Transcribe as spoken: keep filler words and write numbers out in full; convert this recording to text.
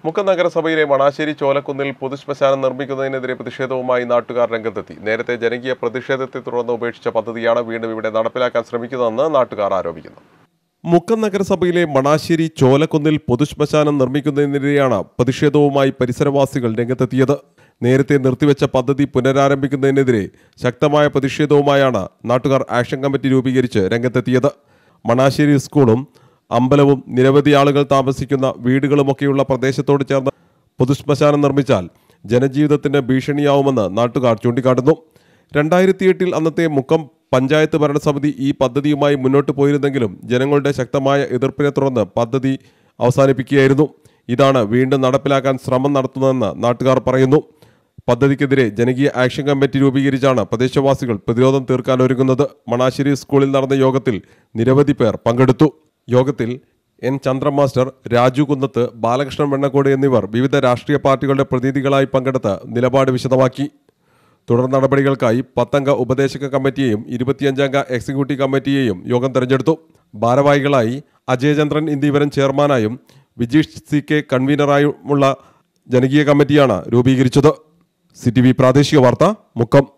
മുക്കം നഗരസഭയിലെ മണാശ്ശേരി ചോലക്കുന്നിൽ പൊതുശ്മശാനം നിർമ്മിക്കുന്നതിനെതിരെ പ്രതിഷേധവുമായി നാട്ടുകാർ രംഗത്തെത്തി. നേരത്തെ ജനകീയ പ്രതിഷേധത്തെ തുടർന്ന് ഉപേക്ഷിച്ച പദ്ധതിയാണ് വീണ്ടും ഇവിടെ നടപ്പിലാക്കാൻ ശ്രമിക്കുന്നതെന്ന് നാട്ടുകാർ ആരോപിക്കുന്നു. മുക്കം നഗരസഭയിലെ മണാശ്ശേരി ചോലക്കുന്നിൽ പൊതുശ്മശാനം നിർമ്മിക്കുന്നതിനെതിരെയാണ് പ്രതിഷേധവുമായി പരിസരവാസികൾ രംഗത്തെത്തിയത്. നേരത്തെ നിർത്തിവെച്ച പദ്ധതി പുനരാരംഭിക്കുന്നതിനെതിരെ ശക്തമായ പ്രതിഷേധവുമായാണ് നാട്ടുകാർ ആക്ഷൻ കമ്മിറ്റി രൂപീകരിച്ച് രംഗത്തെത്തിയത്. മണാശ്ശേരി സ്കൂളും അമ്പലവും നിരവധി ആളുകൾ താമസിക്കുന്ന വീടുകളുമൊക്കെയുള്ള പ്രദേശത്തോട് ചേർന്ന് പൊതുശ്മശാനം നിർമ്മിച്ചാൽ ജനജീവിതത്തിന് ഭീഷണിയാവുമെന്ന് നാട്ടുകാർ ചൂണ്ടിക്കാട്ടുന്നു. രണ്ടായിരത്തി എട്ടിൽ അന്നത്തെ മുക്കം പഞ്ചായത്ത് ഭരണസമിതി ഈ പദ്ധതിയുമായി മുന്നോട്ട് പോയിരുന്നെങ്കിലും ജനങ്ങളുടെ ശക്തമായ എതിർപ്പിനെ തുടർന്ന് പദ്ധതി അവസാനിപ്പിക്കുകയായിരുന്നു. ഇതാണ് വീണ്ടും നടപ്പിലാക്കാൻ ശ്രമം നടത്തുന്നതെന്ന് നാട്ടുകാർ പറയുന്നു. പദ്ധതിക്കെതിരെ ജനകീയ ആക്ഷൻ കമ്മിറ്റി രൂപീകരിച്ചാണ് പ്രദേശവാസികൾ പ്രതിരോധം തീർക്കാൻ ഒരുങ്ങുന്നത്. മണാശ്ശേരി സ്കൂളിൽ നടന്ന യോഗത്തിൽ നിരവധി പേർ പങ്കെടുത്തു. യോഗത്തിൽ എൻ ചന്ദ്ര മാസ്റ്റർ, രാജു കുന്നത്ത്, ബാലകൃഷ്ണൻ വെണ്ണക്കോട് എന്നിവർ വിവിധ രാഷ്ട്രീയ പാർട്ടികളുടെ പ്രതിനിധികളായി പങ്കെടുത്ത് നിലപാട് വിശദമാക്കി. തുടർ നടപടികൾക്കായി പത്തംഗ ഉപദേശക കമ്മിറ്റിയെയും ഇരുപത്തിയഞ്ചംഗ എക്സിക്യൂട്ടീവ് കമ്മിറ്റിയെയും യോഗം തെരഞ്ഞെടുത്തു. ഭാരവാഹികളായി അജയചന്ദ്രൻ ഇന്ദിവരൻ ചെയർമാനായും വിജീഷ് സി കെ കൺവീനറായുമുള്ള ജനകീയ കമ്മിറ്റിയാണ് രൂപീകരിച്ചത്. സി ടി വി പ്രാദേശിക വാർത്ത, മുക്കം.